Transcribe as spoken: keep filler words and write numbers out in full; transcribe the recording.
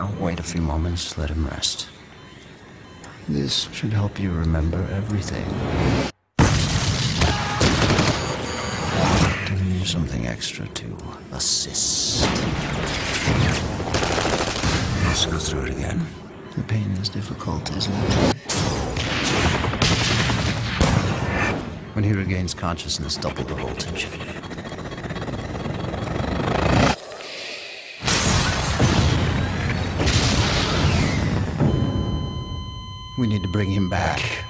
now, wait a few moments, let him rest. This should help you remember everything. Giving you something extra to assist. Let's go through it again. The pain is difficult, isn't it? When he regains consciousness, double the voltage. We need to bring him back.